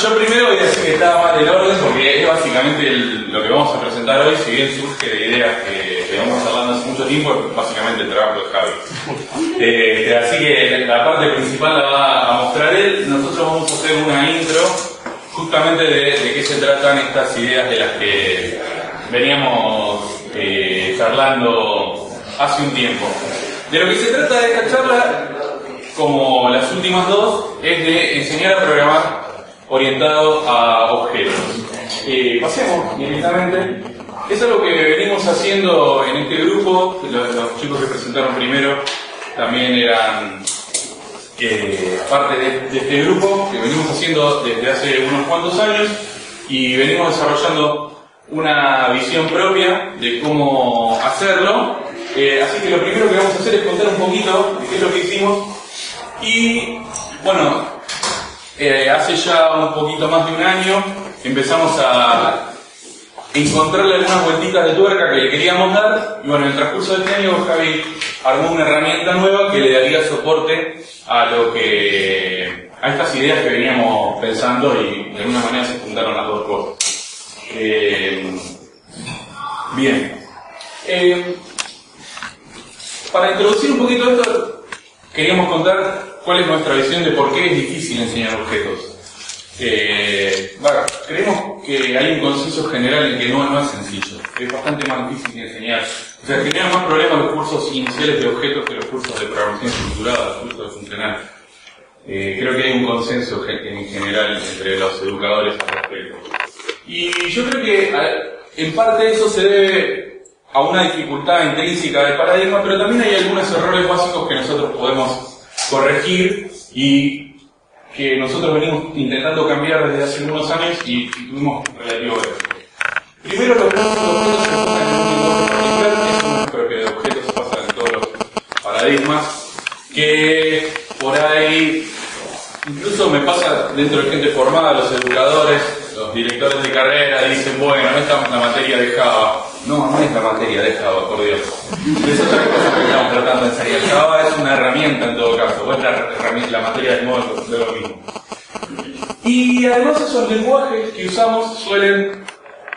yo primero voy a decir que está mal el orden porque es básicamente lo que vamos a presentar hoy, si bien surge de ideas que vamos hablando hace mucho tiempo, es básicamente el trabajo de Javi. Así que la parte principal la va a mostrar él. Nosotros vamos a hacer una intro justamente de qué se tratan estas ideas de las que veníamos charlando hace un tiempo. De lo que se trata de esta charla, como las últimas dos, es de enseñar a programar orientado a objetos. Pasemos directamente. Es algo que venimos haciendo en este grupo. Los chicos que presentaron primero también eran parte de este grupo que venimos haciendo desde hace unos cuantos años y venimos desarrollando una visión propia de cómo hacerlo. Así que lo primero que vamos a hacer es contar un poquito de qué es lo que hicimos. Y bueno, hace ya un poquito más de un año empezamos a encontrarle algunas vueltitas de tuerca que le queríamos dar. Y bueno, en el transcurso de este año Javi armó una herramienta nueva que le daría soporte a estas ideas que veníamos pensando y de alguna manera se juntaron las dos cosas. Bien. Para introducir un poquito esto, queríamos contar cuál es nuestra visión de por qué es difícil enseñar objetos. Creemos que hay un consenso general en que no es sencillo. Es bastante más difícil de enseñar. O sea, generan más problemas los cursos iniciales de objetos que los cursos de programación estructurada, los cursos de funcional. Creo que hay un consenso en general entre los educadores al respecto. Y yo creo que en parte eso se debe a una dificultad intrínseca del paradigma, pero también hay algunos errores básicos que nosotros podemos corregir y que nosotros venimos intentando cambiar desde hace unos años y tuvimos relativo éxito. Primero, los objetos se enfocan en un lenguaje particular, eso no es propio de objetos, pasa en todos los paradigmas, que por ahí, incluso me pasa dentro de gente formada, los educadores, los directores de carrera dicen, bueno, no está la materia de Java. No es la materia de Java, por Dios. Es otra cosa que estamos tratando de enseñar. Java es una herramienta en todo caso, o es la materia de modo de lo mismo. Y además esos lenguajes que usamos suelen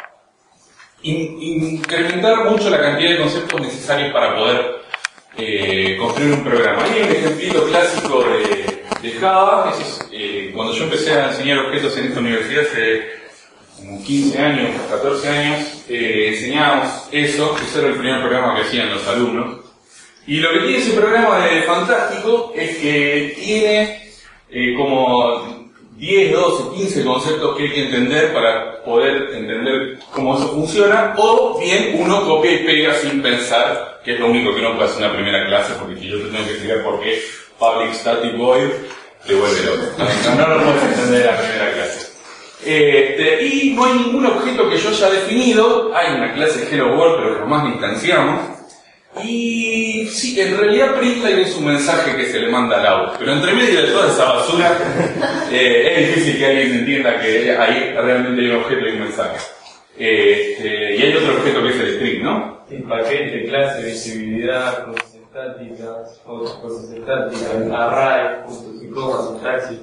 incrementar mucho la cantidad de conceptos necesarios para poder construir un programa. Hay un ejemplito clásico de Java. Cuando yo empecé a enseñar objetos en esta universidad hace como 15 años, 14 años, enseñábamos eso. Ese era el primer programa que hacían los alumnos. Y lo que tiene ese programa de fantástico es que tiene como 10, 12, 15 conceptos que hay que entender para poder entender cómo eso funciona, o bien uno copia y pega sin pensar, que es lo único que no puede hacer en una primera clase, porque si yo te tengo que explicar por qué Public Static Void te vuelve loco. No lo puedes entender en la primera clase. Y no hay ningún objeto que yo haya definido. Hay una clase de Hello World, pero jamás la instanciamos. Y sí, en realidad Println es un mensaje que se le manda al out, pero entre medio de toda esa basura es difícil que alguien entienda que ahí realmente hay un objeto y un mensaje. Y hay otro objeto que es el string, ¿no? El paquete, clase, visibilidad, cosas estáticas, otras cosas estáticas, array, puntos y comas, sintaxis.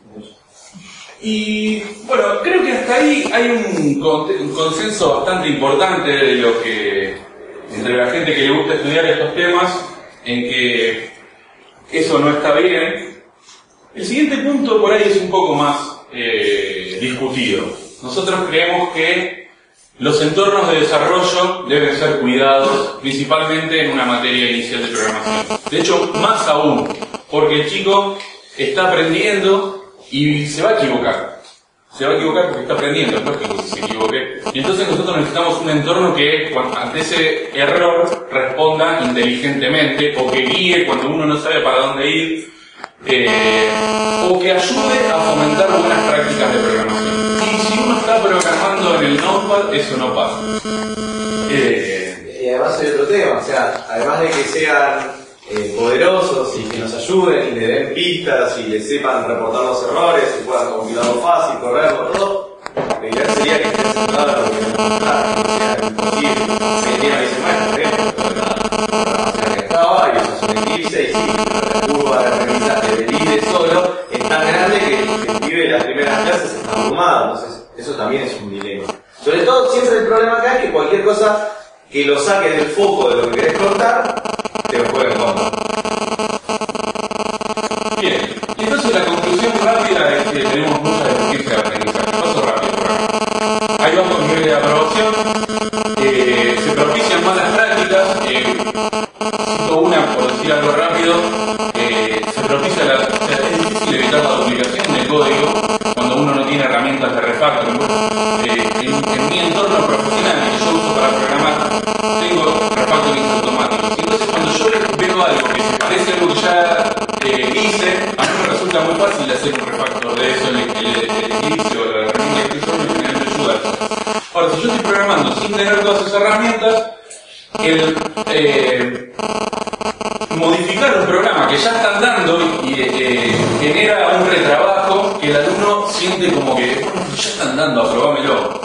Y bueno, creo que hasta ahí hay un consenso bastante importante de lo que entre la gente que le gusta estudiar estos temas, en que eso no está bien. El siguiente punto por ahí es un poco más discutido. Nosotros creemos que los entornos de desarrollo deben ser cuidados, principalmente en una materia inicial de programación. De hecho, más aún, porque el chico está aprendiendo y se va a equivocar. Se va a equivocar porque está aprendiendo, es lógico que se equivoque. Y entonces nosotros necesitamos un entorno que ante ese error responda inteligentemente, o que guíe cuando uno no sabe para dónde ir, o que ayude a fomentar buenas prácticas de programación. Y si uno está programando en el Notepad, eso no pasa. Y además hay otro tema, o sea, además de que sean poderosos y que nos ayuden y le den pistas y le sepan reportar los errores y puedan compilarlo fácil, correrlo, todo, la idea sería que estén centrados en lo que nos gusta, que sea imposible. Se tiene a veces programación que estaba y eso es un eclipse y si la curva de aprendizaje del IDE solo es tan grande que el pibe de las primeras clases está abrumado, entonces eso también es un dilema. Sobre todo, siempre el problema acá es que cualquier cosa que lo saque del foco de lo que querés contar, te lo juega en contra. Bien, y entonces la conclusión rápida es que tenemos mucha deficiencia de aprendizaje. Paso rápido por acá. Hay bajos niveles de aprobación, se propician malas prácticas, cito una por decir algo rápido, se propicia o sea, es difícil evitar la duplicación de código cuando uno no tiene herramientas de refactor. En mi entorno profesional que yo uso para programar, tengo refactorings automáticos. Entonces cuando yo veo algo que se parece a algo que ya hice, a mí me resulta muy fácil hacer un refactor de eso, el eclipse o la herramienta que estoy usando me ayuda. Ahora, si yo estoy programando sin tener todas esas herramientas, el modificar un programa que ya está andando y genera un retrabajo que el alumno siente como que ya está andando, aprobámelo.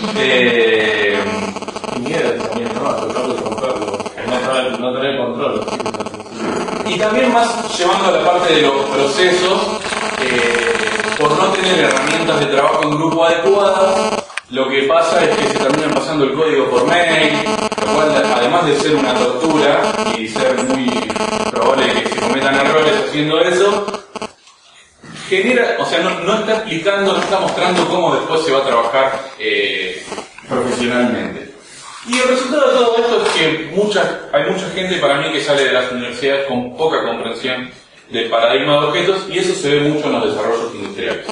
Y miedo también, ¿no? A tocarlo y romperlo. No tener control. Y también más llevando a la parte de los procesos, por no tener herramientas de trabajo en grupo adecuadas, lo que pasa es que se terminan pasando el código por mail, lo cual, además de ser una tortura y ser muy probable que se cometan errores haciendo eso, genera, o sea, no está explicando, no está mostrando cómo después se va a trabajar profesionalmente. Y el resultado de todo esto es que hay mucha gente para mí que sale de las universidades con poca comprensión del paradigma de objetos, y eso se ve mucho en los desarrollos industriales.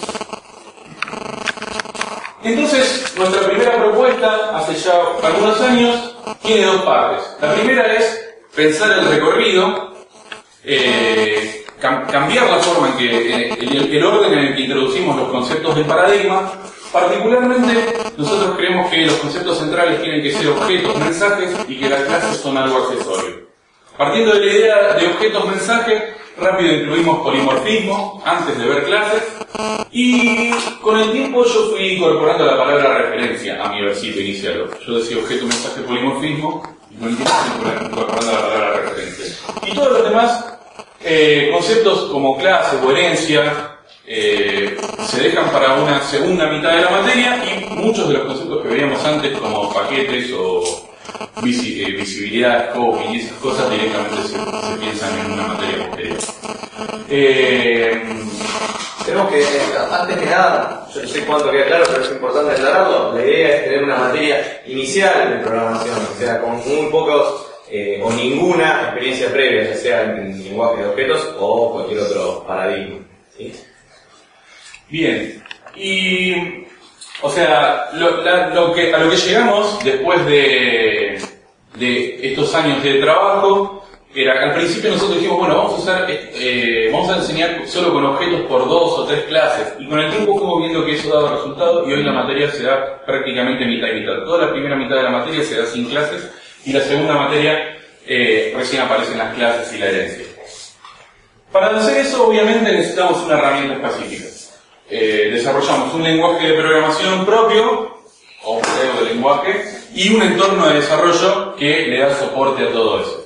Entonces, nuestra primera propuesta, hace ya algunos años, tiene dos partes. La primera es pensar el recorrido, cambiar la forma en que, el orden en el que introducimos los conceptos de paradigma. Particularmente, nosotros creemos que los conceptos centrales tienen que ser objetos, mensajes, y que las clases son algo accesorio. Partiendo de la idea de objetos, mensajes, rápido incluimos polimorfismo antes de ver clases, y con el tiempo yo fui incorporando la palabra referencia a mi versito inicial. Yo decía objeto, mensaje, polimorfismo, y con el tiempo fui incorporando la palabra referencia. Y todos los demás conceptos como clase o herencia se dejan para una segunda mitad de la materia, y muchos de los conceptos que veíamos antes como paquetes o visibilidad, scoping y esas cosas directamente se piensan en una materia posterior. Tenemos que, antes que nada, yo no sé cuánto queda claro, pero es importante aclararlo, la idea es tener una materia inicial de programación, o sea, con muy pocos o ninguna experiencia previa, ya sea en lenguaje de objetos o cualquier otro paradigma, ¿sí? Bien, y o sea, a lo que llegamos después de estos años de trabajo era, al principio nosotros dijimos, bueno, vamos a enseñar solo con objetos por 2 o 3 clases, y con el tiempo fuimos viendo que eso daba resultado, y hoy la materia se da prácticamente mitad y mitad. Toda la primera mitad de la materia se da sin clases, y la segunda materia recién aparecen las clases y la herencia. Para hacer eso, obviamente necesitamos una herramienta específica. Desarrollamos un lenguaje de programación propio, o un juego de lenguaje, y un entorno de desarrollo que le da soporte a todo eso.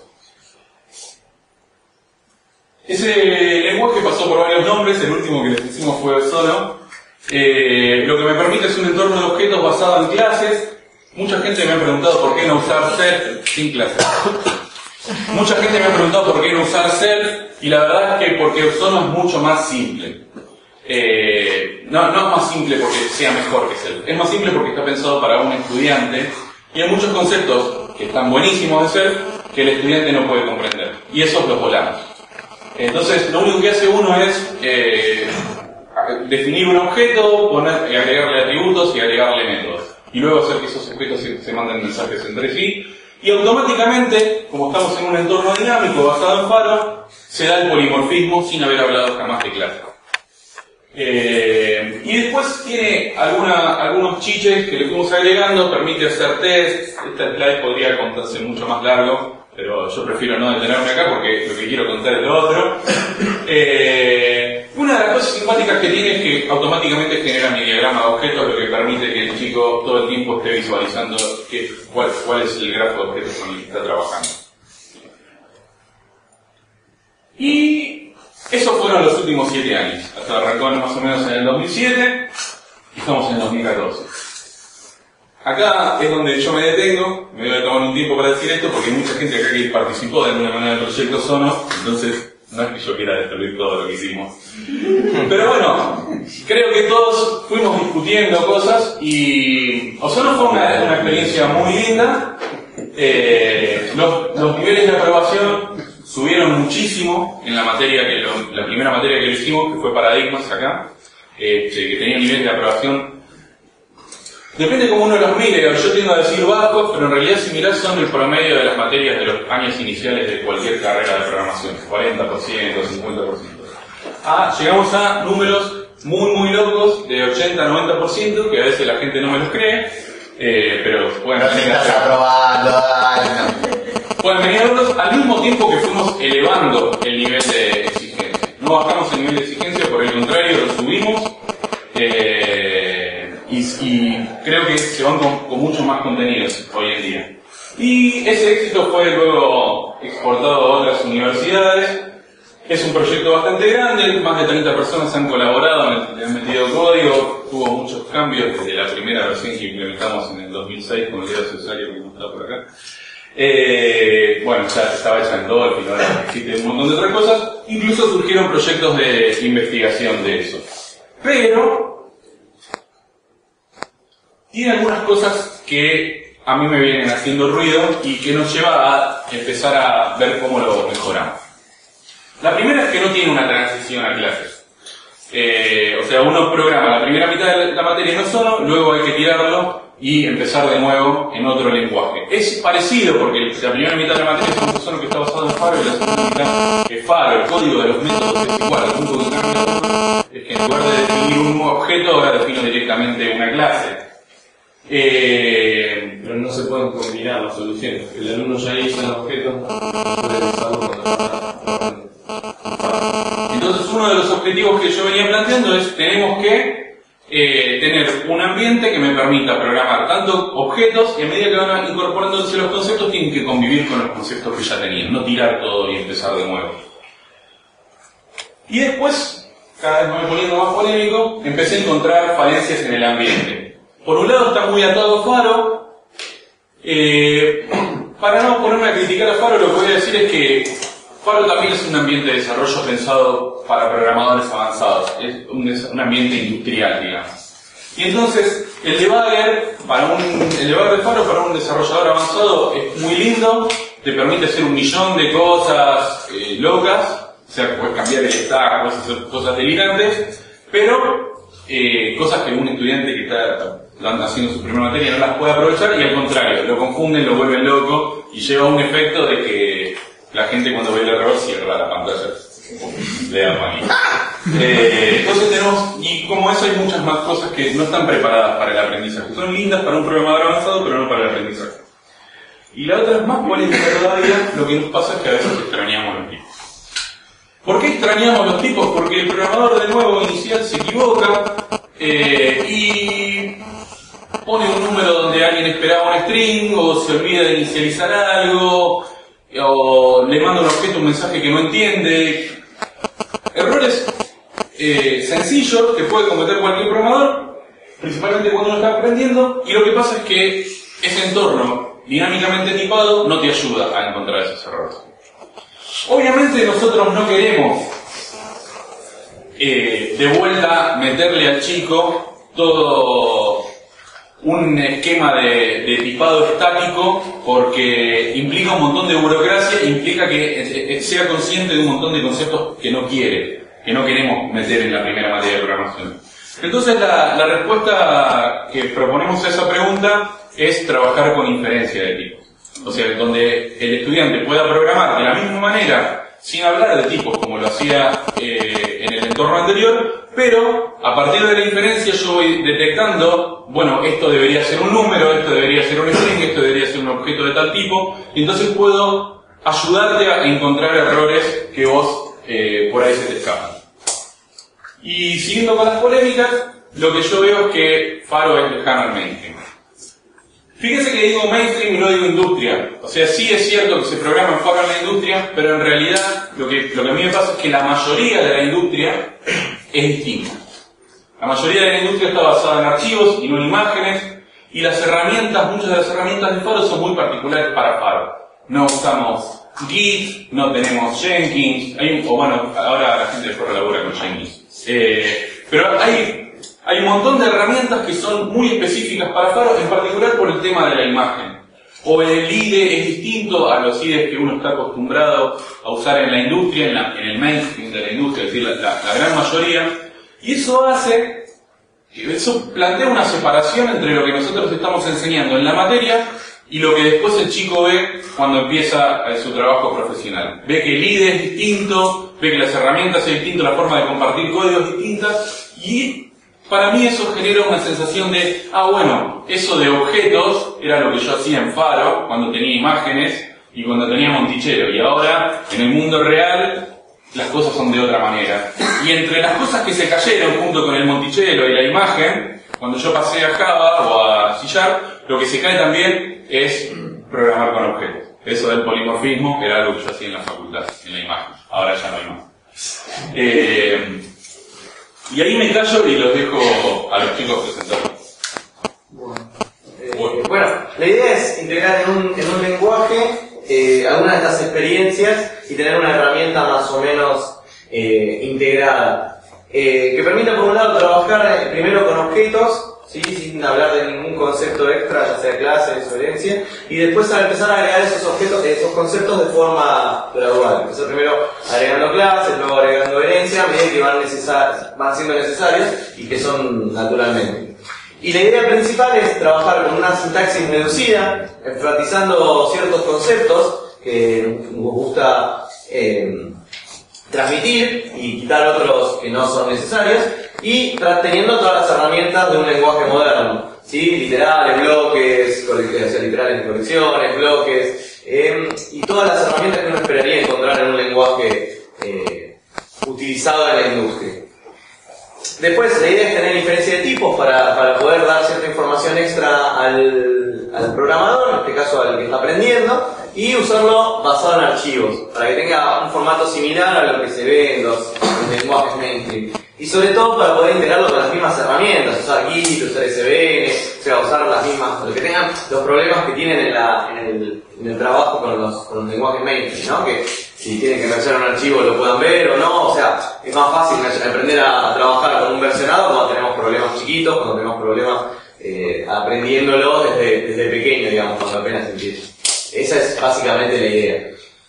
Ese lenguaje pasó por varios nombres, el último que les pusimos fue Sono. Lo que me permite es un entorno de objetos basado en clases. Mucha gente me ha preguntado por qué no usar self sin clases. Mucha gente me ha preguntado por qué no usar self, y la verdad es que porque Sono es mucho más simple. No es más simple porque sea mejor que self, es más simple porque está pensado para un estudiante, y hay muchos conceptos que están buenísimos de self que el estudiante no puede comprender, y esos los volamos. Entonces lo único que hace uno es definir un objeto, agregarle atributos y agregarle métodos, y luego hacer que esos objetos se manden mensajes entre sí, y automáticamente, como estamos en un entorno dinámico basado en Faro, se da el polimorfismo sin haber hablado jamás de clase. Y después tiene algunos chiches que le fuimos agregando, permite hacer tests. Esta slide podría contarse mucho más largo, pero yo prefiero no detenerme acá porque lo que quiero contar es lo otro. Una de las cosas simpáticas que tiene es que automáticamente genera mi diagrama de objetos, lo que permite que el chico todo el tiempo esté visualizando cuál es el grafo de objetos con el que está trabajando. Y esos fueron los últimos 7 años. Hasta arrancó más o menos en el 2007. y estamos en 2014. Acá es donde yo me detengo, me voy a tomar un tiempo para decir esto, porque hay mucha gente acá que participó de alguna manera del proyecto Sono, entonces no es que yo quiera destruir todo lo que hicimos. Pero bueno, creo que todos fuimos discutiendo cosas y Ozono fue una experiencia muy linda. Los niveles de aprobación subieron muchísimo en la materia la primera materia que lo hicimos, que fue paradigmas acá, que tenía niveles de aprobación. Depende cómo uno los mire, yo tiendo a decir bajos, pero en realidad si mirás son el promedio de las materias de los años iniciales de cualquier carrera de programación, 40%, 50%. Llegamos a números muy locos de 80-90%, que a veces la gente no me los cree, pero pueden No te estás aprobando, pueden venir a verlos al mismo tiempo que fuimos elevando el nivel de exigencia. No bajamos el nivel de exigencia, por el contrario, lo subimos. Y creo que se van con muchos más contenidos hoy en día. Y ese éxito fue luego exportado a otras universidades. Es un proyecto bastante grande, más de 30 personas han colaborado, le han metido código, tuvo muchos cambios desde la primera versión que implementamos en el 2006 con el día cesario que no está por acá. Bueno, ya estaba hecha en Dolphin, ahora existe un montón de otras cosas. Incluso surgieron proyectos de investigación de eso. Pero tiene algunas cosas que a mí me vienen haciendo ruido y que nos lleva a empezar a ver cómo lo mejoramos. La primera es que no tiene una transición a clases. O sea, uno programa la primera mitad de la materia en Ozono, luego hay que tirarlo y empezar de nuevo en otro lenguaje. Es parecido porque la primera mitad de la materia es un Ozono que está basado en Faro y la segunda mitad es Faro. El código de los métodos es igual. Lo único que cambia es que en lugar de definir un objeto, ahora defino directamente una clase. Pero no se pueden combinar las soluciones. El alumno ya hizo el objeto, puede usarlo cuando Entonces uno de los objetivos que yo venía planteando es tenemos que tener un ambiente que me permita programar tanto objetos y a medida que van incorporándose los conceptos tienen que convivir con los conceptos que ya tenían, no tirar todo y empezar de nuevo. Y después, cada vez me voy poniendo más polémico, empecé a encontrar falencias en el ambiente. Por un lado está muy atado a Faro. Para no ponerme a criticar a Faro, lo que voy a decir es que Faro también es un ambiente de desarrollo pensado para programadores avanzados. Es un ambiente industrial, digamos. Y entonces, el debugger de Faro para un desarrollador avanzado es muy lindo, te permite hacer 1.000.000 de cosas locas, o sea, puedes cambiar el stack, cosas delirantes, pero cosas que un estudiante que está haciendo su primera materia no las puede aprovechar y al contrario, lo confunden, lo vuelven loco y lleva un efecto de que la gente cuando ve el error cierra la pantalla, le da pánico. Entonces tenemos, y como eso hay muchas más cosas que no están preparadas para el aprendizaje. Son lindas para un programador avanzado, pero no para el aprendizaje. Y la otra es más polémica todavía, lo que nos pasa es que a veces extrañamos los tipos. ¿Por qué extrañamos los tipos? Porque el programador de nuevo inicial se equivoca y pone un número donde alguien esperaba un string, o se olvida de inicializar algo, o le manda un objeto un mensaje que no entiende. Errores sencillos que puede cometer cualquier programador, principalmente cuando uno está aprendiendo, y lo que pasa es que ese entorno dinámicamente tipado no te ayuda a encontrar esos errores. Obviamente nosotros no queremos de vuelta meterle al chico todo un esquema de tipado estático porque implica un montón de burocracia, implica que sea consciente de un montón de conceptos que no quiere, que no queremos meter en la primera materia de programación. Entonces la respuesta que proponemos a esa pregunta es trabajar con inferencia de tipos. O sea, donde el estudiante pueda programar de la misma manera, sin hablar de tipos como lo hacía en el entorno anterior, pero a partir de la inferencia yo voy detectando, bueno, esto debería ser un número, esto debería ser un string, esto debería ser un objeto de tal tipo, y entonces puedo ayudarte a encontrar errores que vos por ahí se te escapan. Y siguiendo con las polémicas, lo que yo veo es que Faro es lejano al mainstream. Fíjense que digo mainstream y no digo industria. O sea, sí es cierto que se programa en Faro en la industria, pero en realidad lo que a mí me pasa es que la mayoría de la industria es distinta. La mayoría de la industria está basada en archivos y no en imágenes, y las herramientas, muchas de las herramientas de Faro son muy particulares para Faro. No usamos Git, no tenemos Jenkins, ahora la gente de Faro labura con Jenkins. Pero hay un montón de herramientas que son muy específicas para Faro, en particular por el tema de la imagen. O el IDE es distinto a los IDEs que uno está acostumbrado a usar en la industria, en el mainstream de la industria, es decir, la gran mayoría. Y eso plantea una separación entre lo que nosotros estamos enseñando en la materia y lo que después el chico ve cuando empieza su trabajo profesional. Ve que el IDE es distinto, ve que las herramientas es distinto, la forma de compartir código es distinta, y para mí eso genera una sensación de, eso de objetos era lo que yo hacía en Faro, cuando tenía imágenes y cuando tenía Monticello, y ahora, en el mundo real, las cosas son de otra manera. Y entre las cosas que se cayeron junto con el Monticello y la imagen, cuando yo pasé a Java o a C#, lo que se cae también es programar con objetos. Eso del polimorfismo era algo que yo hacía en la facultad, en la imagen. Ahora ya no hay más. Y ahí me callo y los dejo a los chicos presentarlos. Bueno, la idea es integrar en un lenguaje algunas de estas experiencias y tener una herramienta más o menos integrada. Que permita, por un lado, trabajar primero con objetos, ¿sí? Sin hablar de ningún concepto extra, ya sea clase o herencia, y después empezar a agregar esos objetos, esos conceptos de forma gradual. Empezar primero agregando clases, luego agregando herencia, a medida que van siendo necesarias y que son naturalmente. Y la idea principal es trabajar con una sintaxis reducida, enfatizando ciertos conceptos que nos gusta transmitir y quitar otros que no son necesarios, y teniendo todas las herramientas de un lenguaje moderno, ¿sí? Literales, bloques, literales de colecciones, bloques, y todas las herramientas que uno esperaría encontrar en un lenguaje utilizado en la industria. Después, la idea es tener diferencia de tipos para poder dar cierta información extra al programador, en este caso al que está aprendiendo, y usarlo basado en archivos, para que tenga un formato similar a lo que se ve en los lenguajes mainstream. Y sobre todo para poder integrarlo con las mismas herramientas, usar Git, usar SVN, o sea, usar las mismas, lo que tengan los problemas que tienen en el trabajo con los lenguajes mainstream, ¿no? Que si tienen que versionar un archivo lo puedan ver o no, o sea, es más fácil aprender a trabajar con un versionado cuando tenemos problemas chiquitos, cuando tenemos problemas aprendiéndolo desde pequeño, digamos, cuando apenas empieza. Esa es básicamente la idea.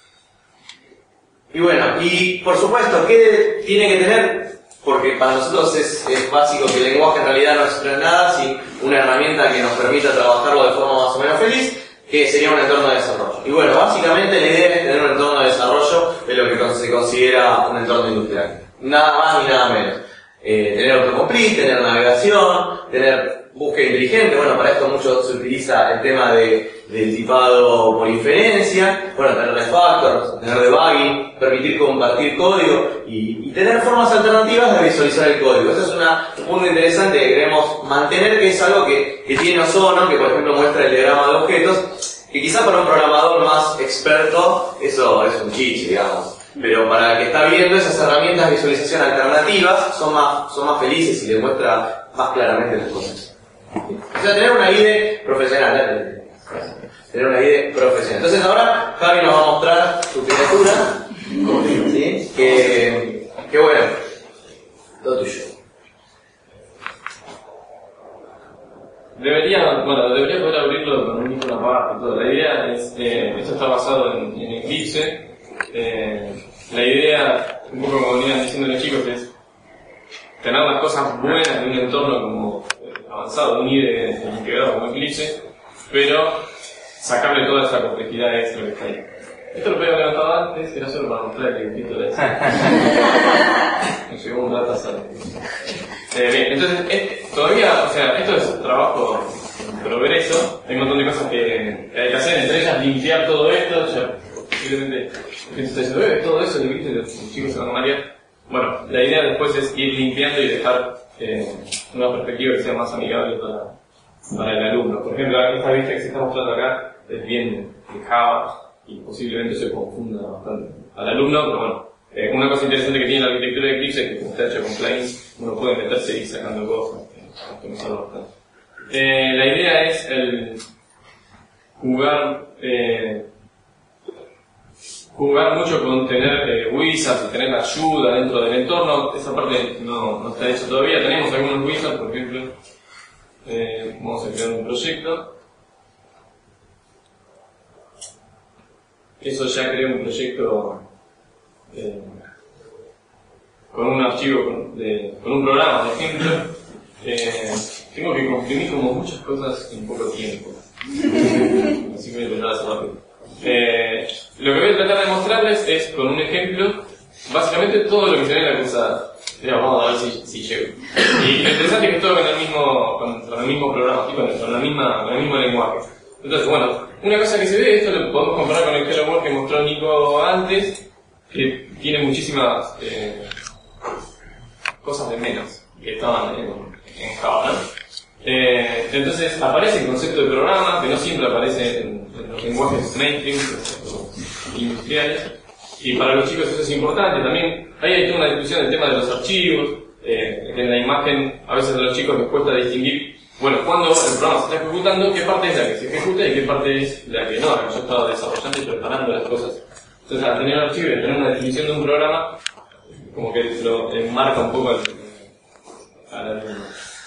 Y bueno, y por supuesto, ¿qué tiene que tener? Porque para nosotros es básico que el lenguaje en realidad no es nada sin una herramienta que nos permita trabajarlo de forma más o menos feliz, que sería un entorno de desarrollo. Y bueno, básicamente la idea es tener un entorno de desarrollo de lo que se considera un entorno industrial. Nada más ni nada menos. Tener autocomplete, tener navegación, tener búsqueda inteligente. Bueno, para esto mucho se utiliza el tema del tipado por inferencia, bueno, tener refactors, tener debugging, permitir compartir código y tener formas alternativas de visualizar el código. Eso es un punto interesante que queremos mantener, que es algo que tiene Ozono, que por ejemplo muestra el diagrama de objetos, que quizá para un programador más experto eso es un chiche, digamos. Pero para el que está viendo esas herramientas de visualización alternativas son más felices y le muestra más claramente las cosas. O sea, tener una IDE profesional, tener una IDE profesional. Entonces ahora Javi nos va a mostrar su criatura, ¿sí? Que bueno, todo tuyo. Debería poder abrirlo con un micro aparte y todo. La idea es, esto está basado en Eclipse. La idea, un poco como venían diciendo los chicos, es tener las cosas buenas de un entorno como avanzado, un IDE integrado como Eclipse, pero sacarle toda esa complejidad extra que está ahí. Esto lo había anotado antes, era solo para mostrar el título de eso. Me llegó un data set. Bien, entonces, todavía, o sea, esto es trabajo en progreso, hay un montón de cosas que hay que hacer, entre ellas limpiar todo esto, ya posiblemente la gente está diciendo, todo eso, los chicos se van a marear. Bueno, la idea después es ir limpiando y dejar una perspectiva que sea más amigable para el alumno. Por ejemplo, esta vista que se está mostrando acá es bien de Java y posiblemente se confunda bastante al alumno, pero bueno, una cosa interesante que tiene la arquitectura de Eclipse es que como está hecho con plugins, uno puede meter poder seguir sacando cosas, optimizarlo bastante. La idea es el jugar mucho con tener wizards y tener ayuda dentro del entorno. Esa parte no está hecha todavía. Tenemos algunos wizards, por ejemplo, vamos a crear un proyecto. Eso ya creó un proyecto con un archivo, con un programa, por ejemplo. Tengo que comprimir como muchas cosas en poco tiempo. Así que voy a intentar hacer rápido. Lo que voy a tratar de mostrarles es, con un ejemplo, básicamente todo lo que se ve en la cruzada. Vamos a ver si llego. Y lo interesante es que es todo con el mismo programa, con el mismo lenguaje. Entonces, bueno, una cosa que se ve, esto lo podemos comparar con el Hello World que mostró Nico antes, que tiene muchísimas cosas de menos que estaban en Java, ¿no? Entonces aparece el concepto de programa, que no siempre aparece en los lenguajes mainstream, industriales, y para los chicos eso es importante. También hay toda una discusión del tema de los archivos, que en la imagen a veces a los chicos les cuesta distinguir, bueno, cuando el programa se está ejecutando, qué parte es la que se ejecuta y qué parte es la que no, la que yo estaba desarrollando y preparando las cosas. Entonces, al tener archivos y tener una definición de un programa, como que lo enmarca un poco al alumno.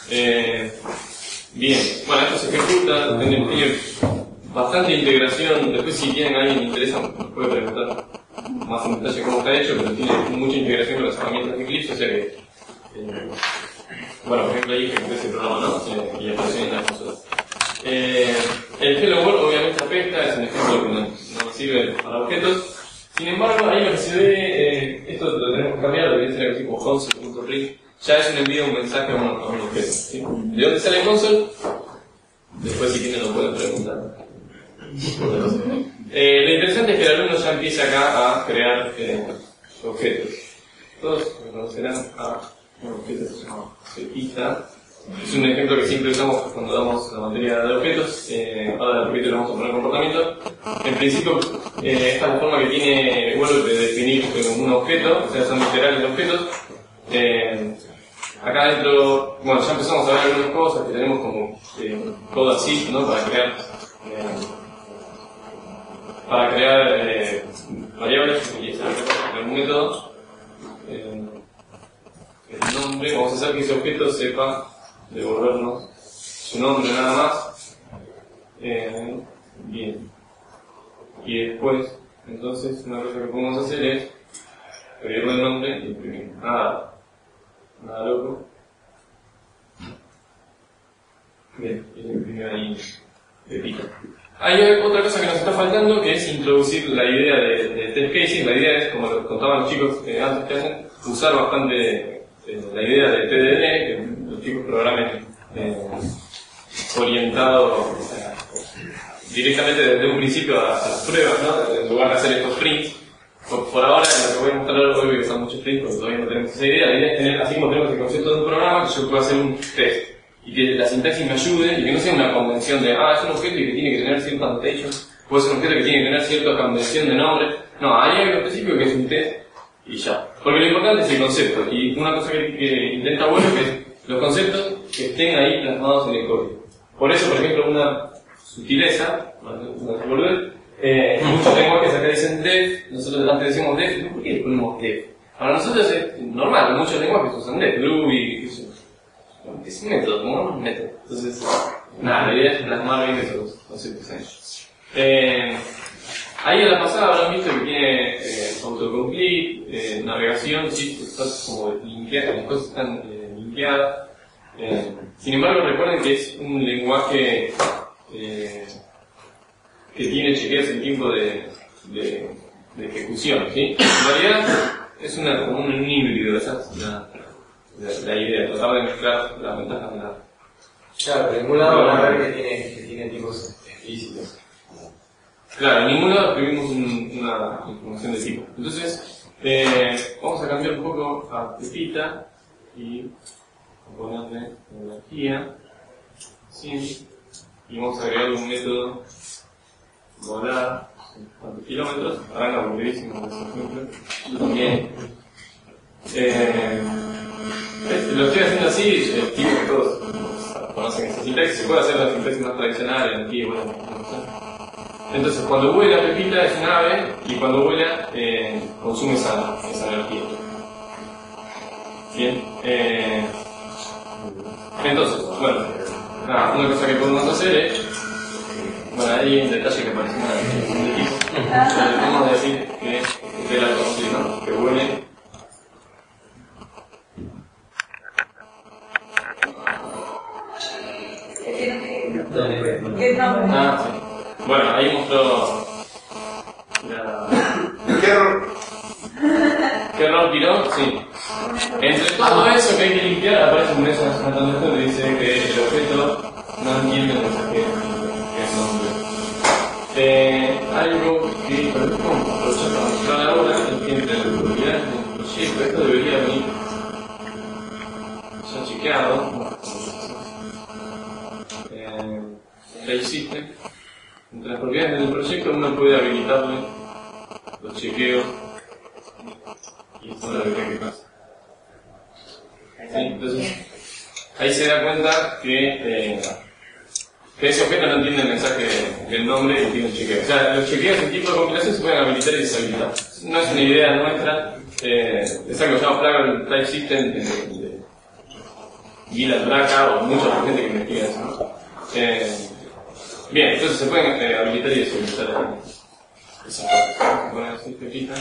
Bien, bueno, esto se ejecuta, tiene bastante integración. Después, si tienen alguien que interesa, nos puede preguntar más en detalle cómo está hecho, pero tiene mucha integración con las herramientas de Eclipse, o sea que, bueno, por ejemplo, ahí ejecuté ese programa, ¿no? Y apareció en las consolas. El Hello World obviamente apesta, es un ejemplo que no sirve para objetos. Sin embargo, ahí lo que se ve, esto lo tenemos que cambiar, lo que dice algo así como console.ring. Ya es un envío, un mensaje a un objeto, ¿sí? ¿De dónde sale el console? Después, si quieren, lo pueden preguntar. Lo interesante es que el alumno ya empieza acá a crear objetos. Todos reconocerán a un objeto que se llama Cepita. Es un ejemplo que siempre usamos cuando damos la materia de objetos. Ahora el objeto le vamos a poner comportamiento. En principio, esta es la forma que tiene Word de definir un objeto, o sea, son literales de objetos. Acá adentro, bueno, ya empezamos a ver algunas cosas que tenemos como code assist, ¿no? Para crear variables y algún método. El nombre, vamos a hacer que ese objeto sepa devolvernos su nombre nada más. Bien. Y después, entonces, una cosa que podemos hacer es pedirle el nombre y imprimir. Nada loco. Bien, y le imprimir ahí Pepita. Hay otra cosa que nos está faltando, que es introducir la idea de test casing. La idea es, como lo contaban los chicos antes que hacen, usar bastante la idea de TDD, que los chicos programen orientado directamente desde un principio a las pruebas, ¿no? En lugar de hacer estos sprints. Por ahora, en lo que voy a mostrar hoy, voy a usar muchos sprints porque todavía no tenemos esa idea. La idea es tener, así como tenemos el concepto de un programa, que yo pueda hacer un test y que la sintaxis me ayude y que no sea una convención de, es un objeto y que tiene que tener cierta annotation, puede ser un objeto que tiene que tener cierta convención de nombre. No, hay algo específico que es un test y ya. Porque lo importante es el concepto, y una cosa que intenta bueno es que los conceptos que estén ahí plasmados en el código. Por eso, por ejemplo, una sutileza, muchos lenguajes acá dicen def, nosotros antes decimos def, ¿por qué le ponemos def? Para nosotros es normal, muchos lenguajes usan def, Ruby, es un método, como un método. Entonces, nada, la idea es plasmar bien esos conceptos ahí. Ahí en la pasada habrán visto que tiene autocomplete, navegación, sí, está como linkeada, las cosas están linkeadas. Sin embargo, recuerden que es un lenguaje que tiene chequeos en tiempo de ejecución, ¿sí? En realidad es como un híbrido, esa es la idea, tratar de mezclar las ventajas de la... Claro, pero en ningún lado van a ver que tiene tipos explícitos. Claro, en ningún lado escribimos una información de tipo. Entonces, vamos a cambiar un poco a Pepita y a ponerle energía, ¿sí? Y vamos a agregar un método volar, ¿cuántos kilómetros? Arranca rapidísimo, por ejemplo. Yo también. Lo estoy haciendo así, el tipo que todos conocen esta sintaxis, se puede hacer la sintaxis más tradicional, en aquí, bueno, no sé. Entonces, cuando vuela Pepita es un ave, y cuando vuela consume esa energía. Bien. Entonces, bueno, nada, una cosa que podemos hacer es, bueno, hay un detalle que parece una de tipo, vamos a decir que es del alcohol, ¿no? Que huele. Ah, sí. Bueno, ahí mostró la... ¿Qué error tiró? Sí. Entre todo eso que hay que limpiar, aparece un mensaje nacional que dice que el objeto no entiende el mensaje que es nombre. Algo que podemos aprovechar para mostrar ahora es que entre la propiedad del proyecto, esto debería venir ya chequeado. Ahí system. Entre las propiedades del proyecto uno puede habilitarle los chequeos y esto es lo que pasa. ¿Sí? Entonces, ahí se da cuenta que ese objeto no entiende el mensaje del nombre y tiene un chequeo. O sea, los chequeos en tipo de compilación se pueden habilitar y deshabilitar. No es una idea nuestra, es algo llamado Flagrant Type System de Gilad Braka o mucha gente que investiga eso, ¿no? Bien, entonces se pueden habilitar y deshabilitar esas cosas. Bueno, así Pepita.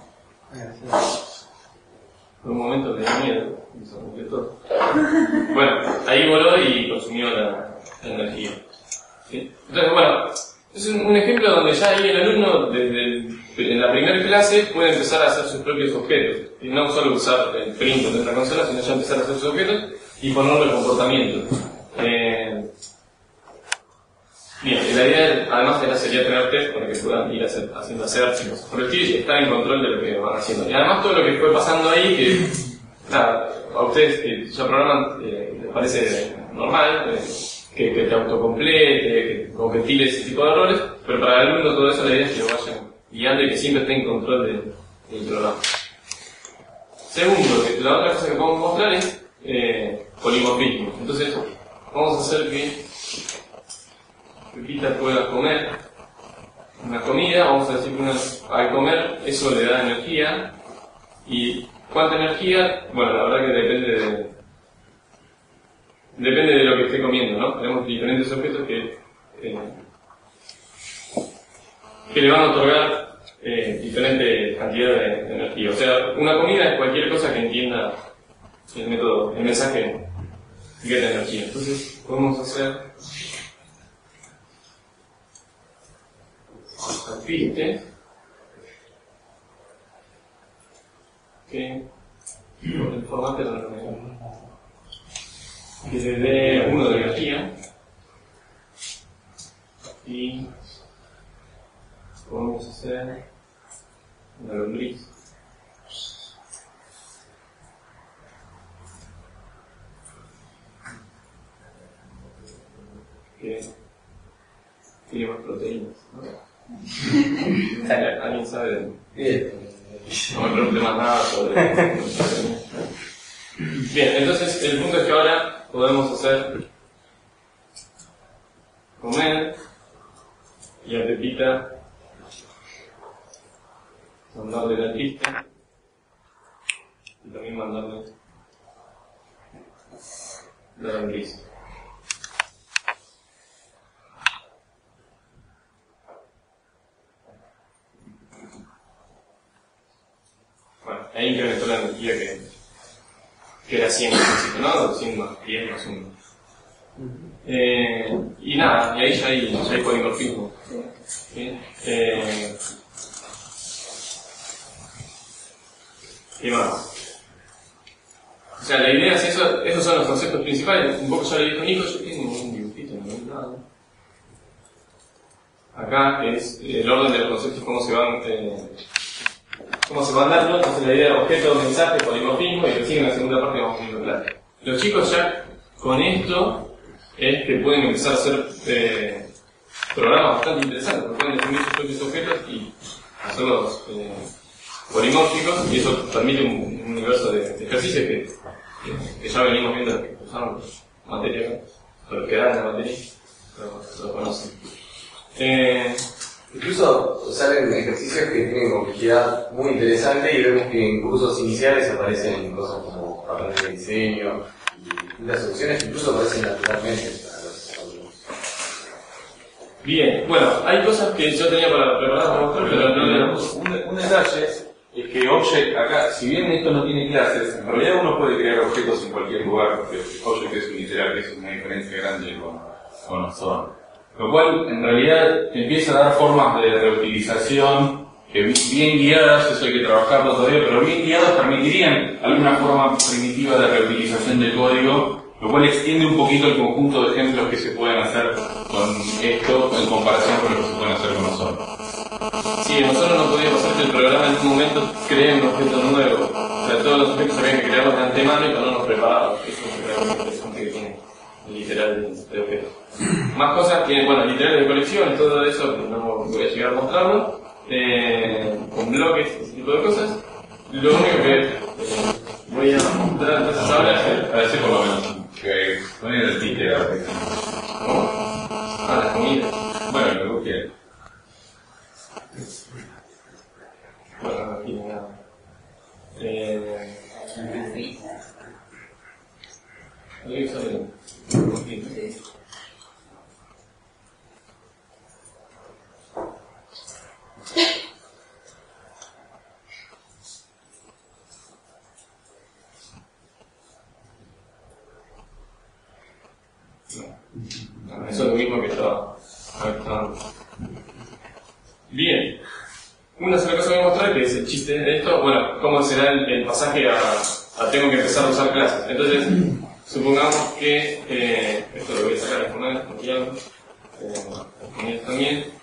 Por un momento tenía miedo, y se completó. Bueno, ahí voló y consumió la energía. ¿Sí? Entonces, bueno, es un ejemplo donde ya ahí el alumno, en la primera clase, puede empezar a hacer sus propios objetos. Y no solo usar el print de la consola, sino ya empezar a hacer sus objetos y ponerle comportamiento. Bien, la idea además sería tener test para que puedan ir haciendo search por el estilo y estar en control de lo que van haciendo. Y además todo lo que fue pasando ahí, que nada, a ustedes que ya programan les parece normal, que te autocomplete, o que tire ese tipo de errores, pero para el alumno todo eso la idea es que lo vayan guiando y que siempre esté en control del programa. Segundo, la otra cosa que podemos mostrar es polimorfismo. Entonces, vamos a hacer que Pepita pueda comer una comida, vamos a decir que al comer eso le da energía. ¿Y cuánta energía? Bueno, la verdad que depende de lo que esté comiendo, ¿no? Tenemos diferentes objetos que le van a otorgar diferentes cantidades de energía. O sea, una comida es cualquier cosa que entienda el mensaje get energía. Entonces, podemos hacer piste que por el formato que le dé 1 de energía y podemos hacer una lombriz que tiene más proteínas, ¿no? ¿Alguien sabe? No me pregunte más nada sobre Bien, entonces el punto es que ahora podemos hacer comer y a Pepita mandarle la lista y también mandarle la lombriz. Bueno, ahí incrementó la energía que era 100, ¿no? 100 más 10 más 1. Y nada, y ahí ya hay polimorfismo. ¿Sí? ¿Qué más? O sea, la idea es eso, esos son los conceptos principales. Un poco ya lo dijo Nico, yo tengo un dibujito, no hay nada. Acá es el orden de los conceptos, cómo se van dando. Entonces la idea de objeto, mensaje, polimorfismo, y recién en la segunda parte vamos a verlo claro. Los chicos ya con esto es que pueden empezar a hacer programas bastante interesantes, porque pueden definir sus propios objetos y hacerlos polimórficos, y eso permite un universo de ejercicios que que ya venimos viendo que usamos materia, o los que dan la materia, lo conocen. Incluso salen ejercicios que tienen complejidad muy interesante y vemos que en cursos iniciales aparecen cosas como patrones de diseño y las soluciones que incluso aparecen naturalmente para los alumnos. Bien, bueno, hay cosas que yo tenía para preparar para mostrar, pero no Un detalle es que Object acá, si bien esto no tiene clases, en realidad uno puede crear objetos en cualquier lugar, porque Object es unilateral, que es una diferencia grande con Ozone. Lo cual en realidad empieza a dar formas de reutilización que bien guiadas, eso hay que trabajarlo todavía, pero bien guiadas permitirían alguna forma primitiva de reutilización del código, lo cual extiende un poquito el conjunto de ejemplos que se pueden hacer con esto en comparación con lo que se pueden hacer con nosotros. Sí, nosotros no podíamos hacer que el programa en un momento cree un objeto nuevo. O sea, todos los objetos habían que crearlos de antemano y no nos preparábamos. Eso es realmente interesante que tiene el literal de objetos. Más cosas tienen, bueno, literales de colección y todo eso, que no voy a llegar a mostrarlo. Con bloques, ese tipo de cosas. Lo único que voy a mostrar entonces ahora es A veces por lo menos que poner el títere ahora. ¿cómo? Las comidas. Bueno, lo que quieras. Bueno, aquí no hay nada. Hay que usar el... No, eso es lo mismo que estaba. Bien. Una sola cosa que voy a mostrar, que es el chiste de esto, bueno, cómo será el pasaje a tengo que empezar a usar clases. Entonces, supongamos que, esto lo voy a sacar al final, copiado, también,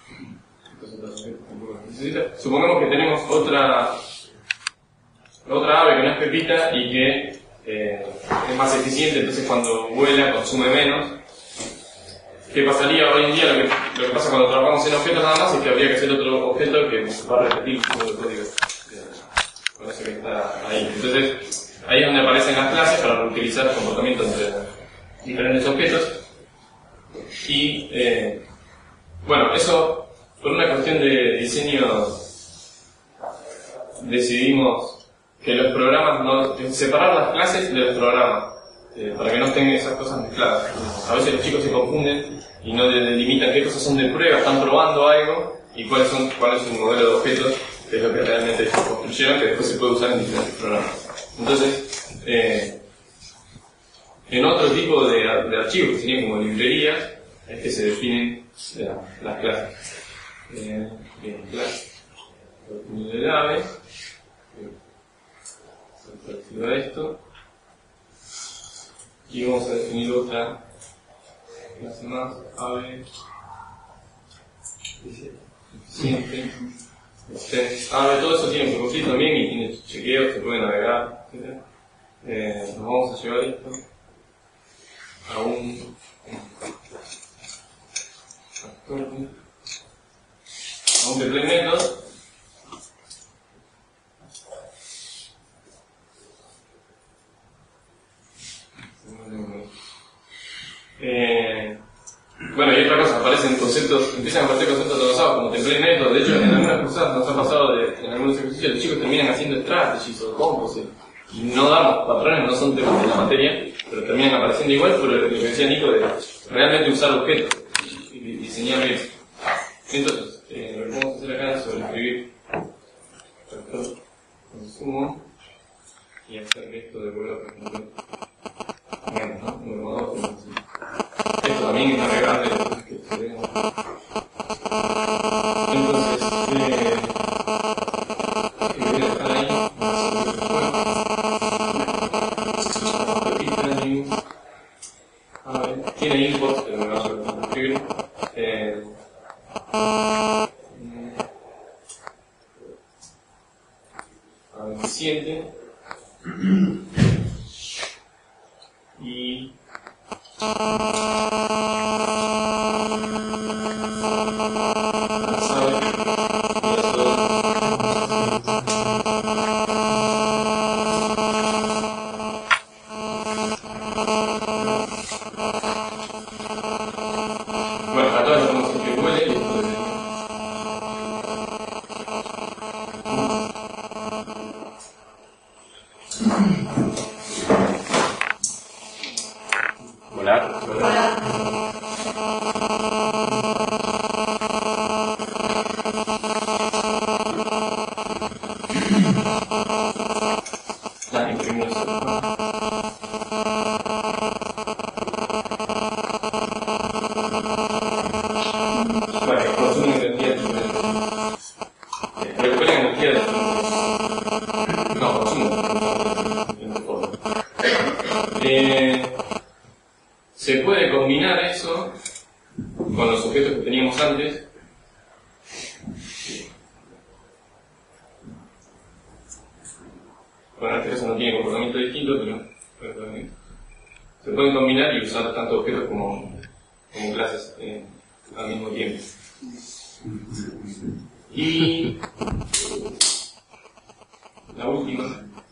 supongamos que tenemos otra ave que no es Pepita y que es más eficiente, entonces cuando vuela consume menos. ¿Qué pasaría hoy en día? Lo que pasa cuando trabajamos en objetos nada más es que habría que hacer otro objeto que va a repetir todo el código con eso que está ahí. Entonces, ahí es donde aparecen las clases para reutilizar comportamientos de diferentes objetos. Y, bueno, eso, por una cuestión de diseño, decidimos que los programas, separar las clases de los programas. Para que no estén esas cosas mezcladas. A veces los chicos se confunden y no delimitan qué cosas son de prueba, están probando algo y cuál es un modelo de objetos, que es lo que realmente ellos construyeron, que después se puede usar en diferentes programas. Entonces, en otro tipo de archivos que serían como librerías, es que se definen las clases. Bien, clase. Del ave. Se esto. Y vamos a definir otra clase más, ave, eficiente, ave, todo eso tiene un propósito también y tiene chequeos, se puede navegar, etc. Nos vamos a llevar esto a un display method. Bueno, y otra cosa, empiezan a aparecer conceptos avanzados como template method. De hecho, en algunas cosas nos ha pasado en algunos ejercicios, los chicos terminan haciendo strategies o composite y no damos patrones, no son temas de la materia, pero terminan apareciendo igual por lo que decía Nico de realmente usar objetos y diseñar bien. Entonces, lo que vamos a hacer acá es sobreescribir factor consumo y hacer esto de vuelta, por ejemplo. Bueno, ¿no? Esto también es navegable, que se ve. Entonces, voy a dejar ahí, a ver, tiene inputs, pero me va a escribir. Eficiente. Y Volar. Imprimir eso. Bueno, consumen energía diferente. Recuperan energía de no, consumen se puede combinar eso con los objetos que teníamos antes. Bueno, en este caso no tiene comportamiento distinto, pero se pueden combinar y usar tanto objetos como clases al mismo tiempo. Y la última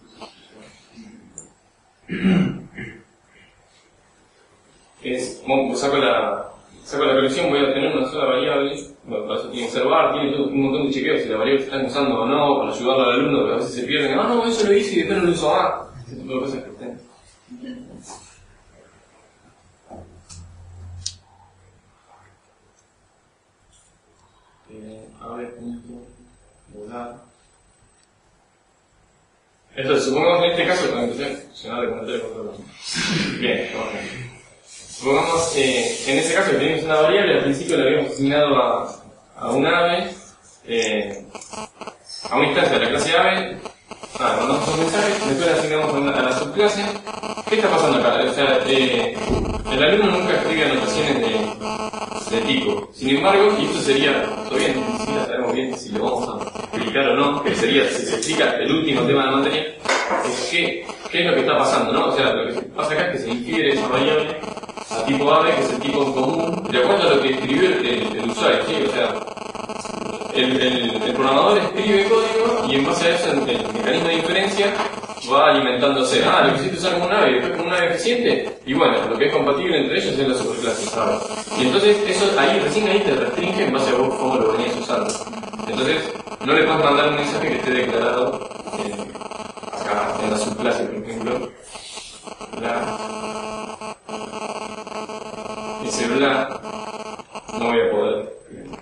es, saco la colección, voy a obtener una sola variable. Bueno, para eso tiene que ser var, tiene un montón de chequeos si la variable se están usando o no, para ayudarle al alumno, que a veces se pierden. No, eso lo hice y después no lo uso más. Ese tipo de cosas que estén. A ver, volar. Entonces, supongamos en este caso, para empezar a funcionar de comentario con todo. Bien, vamos a ver. Supongamos en ese caso que tenemos una variable, al principio le habíamos asignado a un ave, a una instancia de la clase ave, mandamos un mensaje, después le asignamos a la subclase. ¿Qué está pasando acá? O sea, el alumno nunca escribe anotaciones de tipo. Sin embargo, y esto sería, todavía ni siquiera sabemos bien si lo vamos a explicar o no, que sería, si se explica el último tema de la materia, es qué es lo que está pasando, ¿no? O sea, lo que pasa acá es que se infiere esa variable a tipo ave, que es el tipo común, de acuerdo a lo que escribió el usuario, ¿sí? O sea, el programador escribe código y en base a eso el mecanismo de inferencia va alimentándose. Lo quisiste usar como un ave y después como un ave eficiente, y bueno, lo que es compatible entre ellos es la superclase, ¿sabes? Y entonces eso recién ahí te restringe en base a vos cómo lo venías usando. Entonces no le puedes mandar un mensaje que esté declarado acá en la subclase, por ejemplo, ese bla no voy a poder.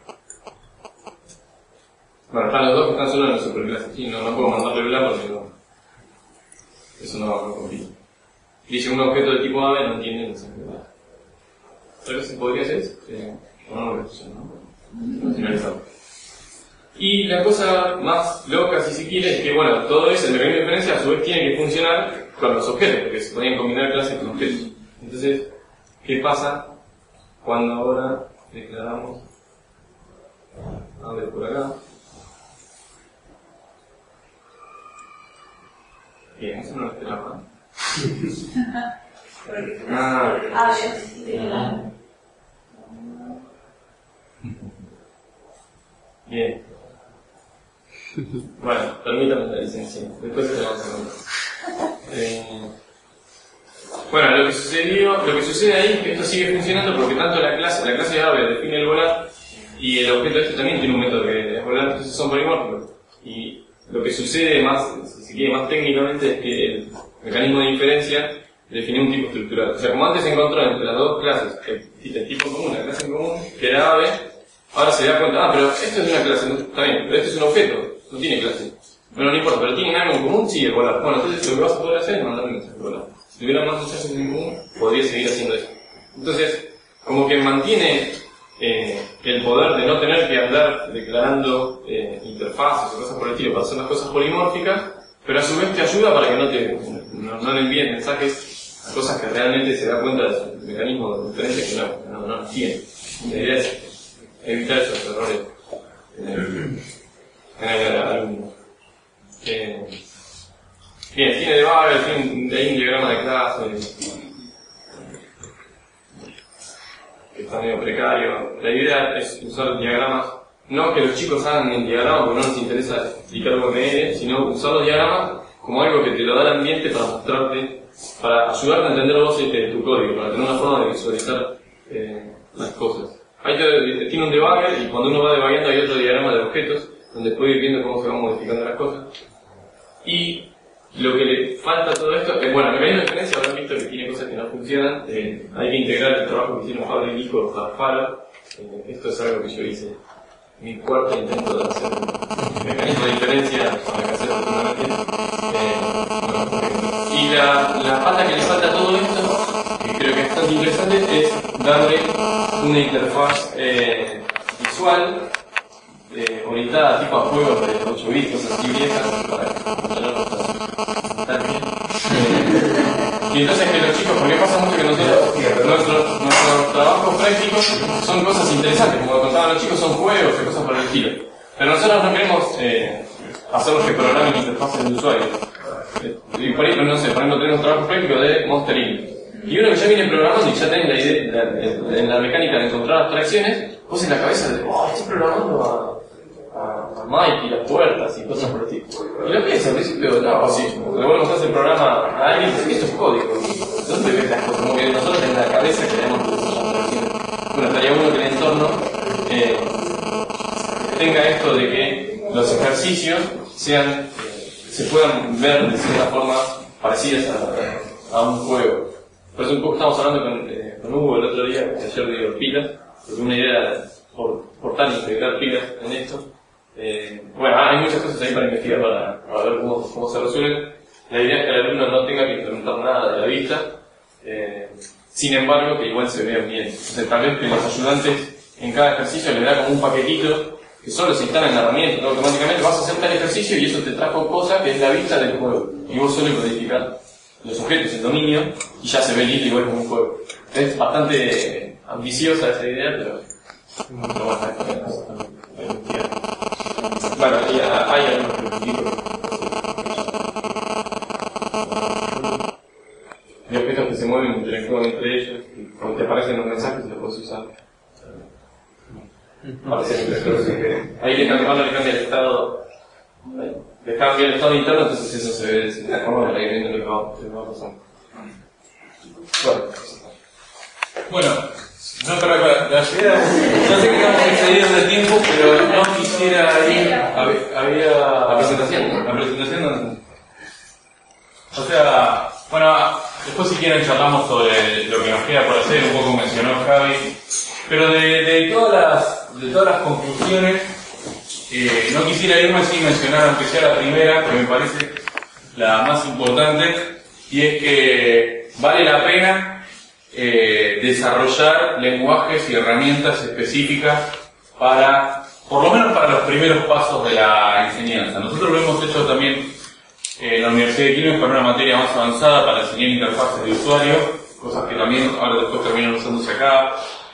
Bueno, están los dos que están solo en la superclase, sí, no puedo mandarle bla porque no, eso no va a cumplir. Dice un objeto de tipo ave no entiende la seguridad. Tal vez se podría hacer con una evolución, ¿no? Finalizado. Y la cosa más loca, si se quiere, es que, bueno, todo eso, el mecanismo de diferencia, a su vez tiene que funcionar con los objetos, porque se podían combinar clases con objetos. Entonces, ¿qué pasa cuando ahora declaramos? A ver, por acá. Bien, eso no lo esperaba. Bien. Bueno, permítame la licencia. Después se lo vamos a contar. Bueno, lo que sucede ahí es que esto sigue funcionando porque tanto la clase ave define el volar y el objeto este también tiene un método que es volar, entonces son polimórficos. Y lo que sucede más, si se quiere más técnicamente, es que el mecanismo de inferencia define un tipo estructural. O sea, como antes se encontró entre las dos clases, el tipo común, la clase en común, que era ave, ahora se da cuenta, pero esto es una clase, ¿no? Está bien, pero esto es un objeto, no tiene clase. Bueno, no importa, pero tienen algo en común, sí, el volar. Bueno, entonces lo que vas a poder hacer es mandar un mensaje volar. Si tuviera más mensajes en común, podría seguir haciendo eso. Entonces, como que mantiene el poder de no tener que andar declarando interfaces o cosas por el estilo para hacer las cosas polimórficas, pero a su vez te ayuda para que no le envíen mensajes a cosas que realmente se da cuenta de su mecanismo de diferencia que no tiene. La idea es evitar esos errores en el alumno. Bien, tiene debugger, tiene ahí un diagrama de clase que está medio precario. La idea es usar diagramas, no que los chicos hagan el diagrama porque no nos interesa explicar lo que es, sino usar los diagramas como algo que te lo da el ambiente para mostrarte, para ayudarte a entender vos tu código, para tener una forma de visualizar las cosas. Ahí tiene un debugger y cuando uno va debugueando hay otro diagrama de objetos donde puede ir viendo cómo se van modificando las cosas. Y lo que le falta a todo esto, bueno, el mecanismo de diferencia habrán visto que tiene cosas que no funcionan, hay que integrar el trabajo que hicieron Pablo y Nico para Faro, esto es algo que yo hice, mi cuarto intento de hacer un mecanismo de diferencia para que hacer y la pata que le falta a todo esto, que creo que es bastante interesante, es darle una interfaz visual orientada tipo a juegos de 8 bits, cosas así viejas, para controlarlos también. Y entonces que los chicos, porque pasa mucho que nuestros trabajos prácticos son cosas interesantes, como lo contaban los chicos, son juegos y cosas por el estilo. Pero nosotros no queremos hacerlos que programen interfaces de usuario. Y por ahí, no sé, por ejemplo, tenemos un trabajo práctico de Monster Inc. Y uno que ya viene programando y ya tiene la idea, en la mecánica de encontrar abstracciones, vos en la cabeza de, estoy programando a Mike y las puertas y cosas por el estilo. Y lo piensa al principio, no, sí, le volvemos a hacer el programa a alguien, esto es código. ¿Dónde ves las cosas? Como que nosotros en la cabeza queremos que esas abstracciones. Bueno, estaría bueno que el entorno tenga esto de que los ejercicios se puedan ver de cierta forma parecidas a un juego. Por eso un poco estamos hablando con Hugo el otro día, que ayer dio pilas, porque una idea era portar y integrar pilas en esto. Bueno, hay muchas cosas ahí para investigar para ver cómo se resuelven. La idea es que el alumno no tenga que implementar nada de la vista, sin embargo que igual se vean bien. Entonces, tal vez que los ayudantes en cada ejercicio les da como un paquetito que solo se instala en la herramienta, automáticamente vas a hacer tal ejercicio y eso te trajo cosa que es la vista del juego. Y vos solo codificar los objetos, el dominio, y ya se ve listo igual como un juego. Es bastante ambiciosa esa idea, pero no va a estar bueno, y hay algunos tipos de objetos que se mueven, interactúan entre ellos, y cuando te aparecen los mensajes los puedes usar. Ahí le cambia el estado, le cambia el estado interno, entonces eso se ve de cierta forma, la idea de lo que va pasando. Bueno, no, pero la idea, no sé que estamos excedidos de tiempo, pero no quisiera ir, había la presentación, la presentación, o sea, bueno, después si quieren charlamos sobre lo que nos queda por hacer, un poco mencionó Javi, pero de todas las conclusiones, no quisiera irme sin mencionar, aunque sea la primera, que me parece la más importante, y es que vale la pena desarrollar lenguajes y herramientas específicas por lo menos para los primeros pasos de la enseñanza. Nosotros lo hemos hecho también en la Universidad de Quilmes para una materia más avanzada para enseñar interfaces de usuario, cosas que también ahora después terminan usándose acá.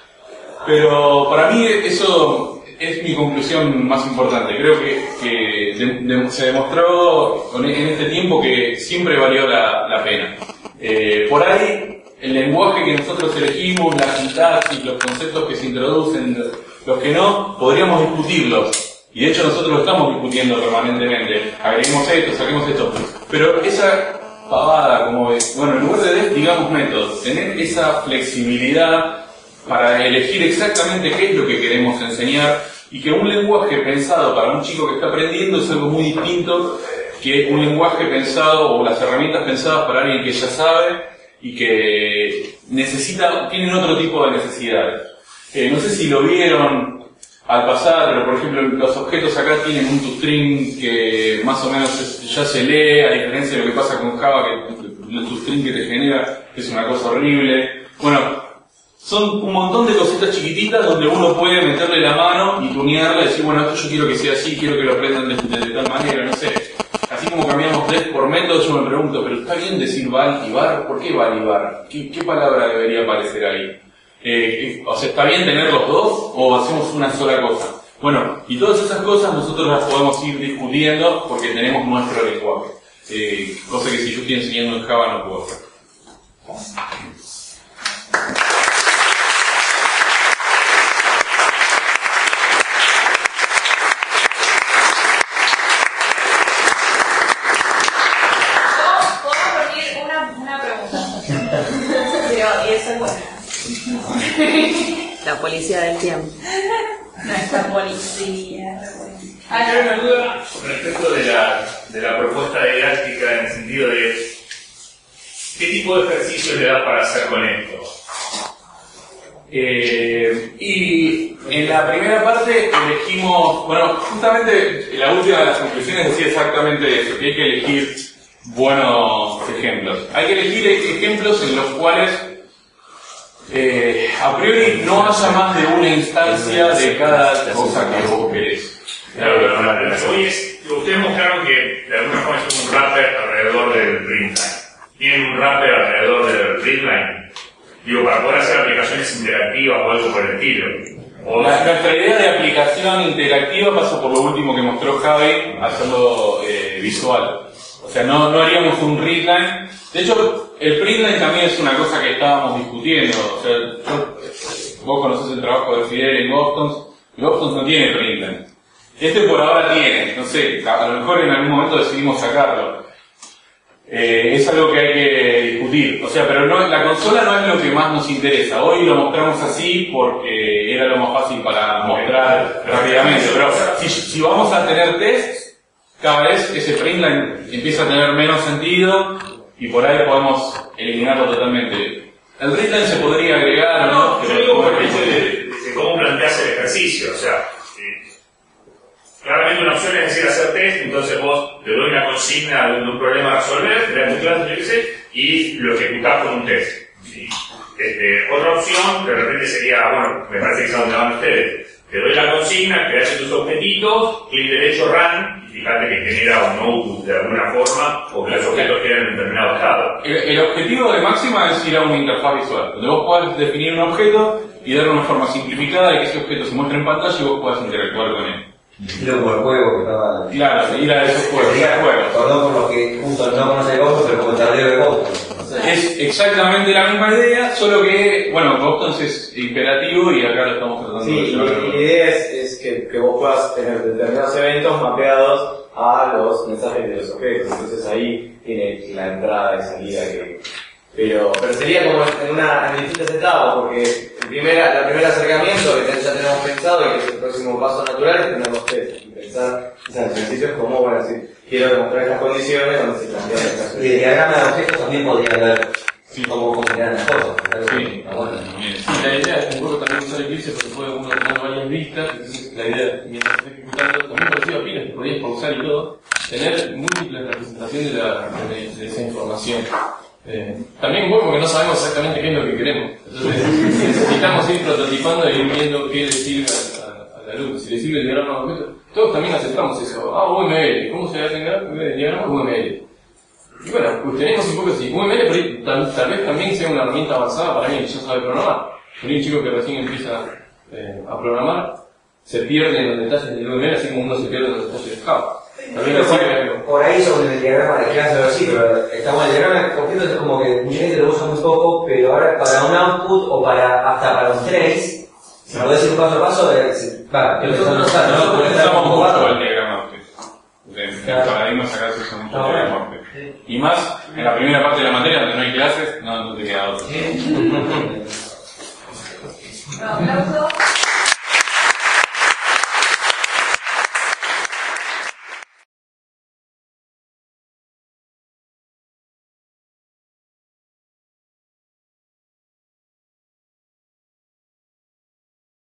Pero para mí eso es mi conclusión más importante. Creo que se demostró en este tiempo que siempre valió la pena. Por ahí, el lenguaje que nosotros elegimos, la sintaxis, los conceptos que se introducen, los que no, podríamos discutirlos. Y de hecho nosotros lo estamos discutiendo permanentemente. Agreguemos esto, saquemos esto. Pero esa pavada, como es, bueno, en lugar de digamos métodos, tener esa flexibilidad para elegir exactamente qué es lo que queremos enseñar, y que un lenguaje pensado para un chico que está aprendiendo es algo muy distinto que un lenguaje pensado o las herramientas pensadas para alguien que ya sabe y que tienen otro tipo de necesidades. No sé si lo vieron al pasar, pero por ejemplo los objetos acá tienen un toString que más o menos ya se lee, a diferencia de lo que pasa con Java, que el toString que te genera es una cosa horrible. Bueno, son un montón de cositas chiquititas donde uno puede meterle la mano y tunearla y decir, bueno, esto yo quiero que sea así, quiero que lo aprendan de tal manera, no sé. Así como cambiamos def por método, yo me pregunto, pero está bien decir val y var, ¿por qué val y var? ¿Qué palabra debería aparecer ahí? O sea, ¿está bien tener los dos o hacemos una sola cosa? Bueno, y todas esas cosas nosotros las podemos ir discutiendo porque tenemos nuestro lenguaje. Cosa que si yo estoy enseñando en Java no puedo hacer. La policía del tiempo. Nuestra policía. Hay una duda respecto de la propuesta didáctica en el sentido de qué tipo de ejercicios le das para hacer con esto. Y en la primera parte elegimos, bueno, justamente la última de las conclusiones decía exactamente eso, que hay que elegir buenos ejemplos. Hay que elegir ejemplos en los cuales a priori no haya más de una instancia de cada cosa que vos querés. Claro, lo que voy es, ustedes mostraron que de alguna forma es un wrapper alrededor del readline. Tienen un wrapper alrededor del readline. Digo, para poder hacer aplicaciones interactivas o algo por el estilo. Nuestra idea de aplicación interactiva pasa por lo último que mostró Javi, hacerlo visual. O sea, no haríamos un readline. De hecho, el printline también es una cosa que estábamos discutiendo. O sea, vos conocés el trabajo de Fidel en Boston. Boston no tiene printline. Este por ahora tiene, no sé, a lo mejor en algún momento decidimos sacarlo. Es algo que hay que discutir. O sea, pero no, la consola no es lo que más nos interesa. Hoy lo mostramos así porque era lo más fácil para mostrar rápidamente. Pero si vamos a tener tests, cada vez ese printline empieza a tener menos sentido y por ahí podemos eliminarlo totalmente. El readline se podría agregar o no. Yo digo por el hecho de cómo planteas el ejercicio. O sea, claramente una opción es decir hacer test, entonces vos te doy una consigna de un problema a resolver, te das tu clase, yo qué sé, y lo ejecutás con un test. ¿Sí? Otra opción, de repente sería, bueno, me parece que es a donde van ustedes. Te doy la consigna, creas tus objetitos, clic derecho run, y fíjate que genera un output de alguna forma, o que los objetos quedan en un determinado estado. El objetivo de máxima es ir a una interfaz visual, donde vos puedas definir un objeto y darle una forma simplificada de que ese objeto se muestre en pantalla y vos puedas interactuar con él. Estilo como el juego que estaba... Claro, ir a esos juegos. Perdón por los que justo no conocen Boston, pero como el tablero de Boston. Es exactamente la misma idea, solo que, bueno, Boston es imperativo y acá lo estamos tratando de llevar. Sí, la idea es que vos puedas tener determinados eventos mapeados a los mensajes de los objetos. Entonces ahí tiene la entrada y salida pero sería como en distintas etapas, porque la primera acercamiento que ya tenemos pensado y que es el próximo paso natural es tener los test y pensar en ejercicios como, bueno, si quiero demostrar estas condiciones donde se plantean el caso. Y el diagrama de objetos también podría ver cómo generan las cosas. Sí, la idea es un poco también usar Eclipse porque puede uno tener varias vistas, entonces la idea, mientras estés ejecutando, también parecido a Pilas, que podías pausar y todo, tener múltiples representaciones de esa información. También bueno porque no sabemos exactamente qué es lo que queremos, entonces necesitamos ir prototipando y ir viendo qué le sirve al alumno. Si le sirve el diagrama de objetos, todos también aceptamos eso. UML, ¿cómo se hace el diagrama? UML. Y bueno, pues tenemos un poco así. UML por ahí, tal vez también sea una herramienta avanzada para alguien que ya sabe programar. Por ahí un chico que recién empieza a programar se pierde en los detalles del UML, así como uno se pierde en los detalles de Java. Por ahí sobre el diagrama de clase o así, pero estamos en el diagrama de objetos es como que mucha gente lo usa muy poco, pero ahora para un output o hasta para un trace, si podés ir paso a paso, nosotros usamos mucho el diagrama de objetos. En paradigmas acá se usa mucho el diagrama de objetos. Y más, en la primera parte de la materia donde no hay clases, no te queda otro. Un aplauso.